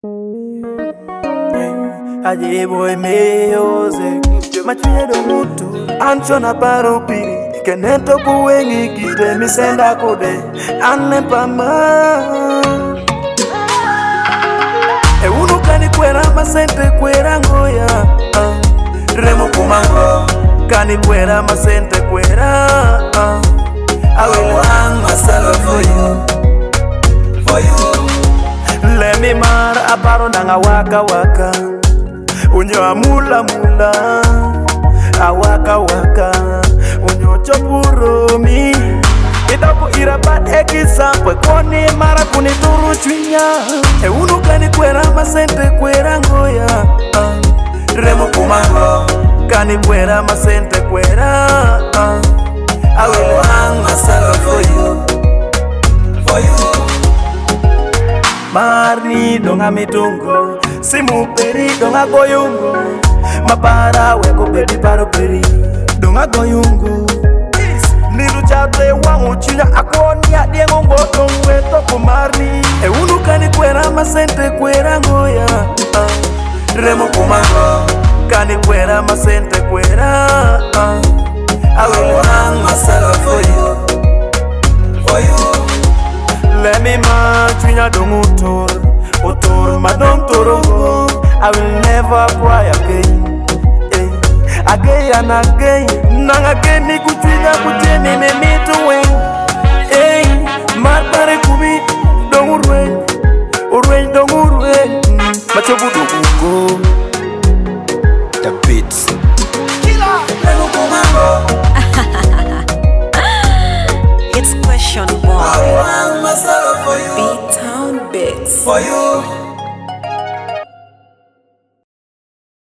Aje boy meoze machuye do mutu anchona paro piri keneto kuwengi kide misenda kode anne pama e unu kani kwera masente kwera ngoya remo kumango kani kwera masente kwera I will hang myself for you. Let me mar aparo nanga waka waka unyo amula mula awaka waka unyo chopuro mi itako irabat ekisa pwe koni mara kunituru chwinya e unu kani kwera masente kwera ngoya remo kumango kani kwera masente kwera I will hang myself for you. Marni donga mitungo simu peri donga goyungo mapara weko baby paro peri donga goyungo nilu chate wangu chinya akoni adiengo ngoto weto kumarni e unu kani kwera masente kwera ngoya remo kumango kani kwera masente kwera I will hang myself for you. Let me march when you don't utur madam torongo. I will never cry again, again and again. Nang again ni kuchina kucheni me mitu wen, marpare kubi dong urwen, urwen dong urwen. Machobu do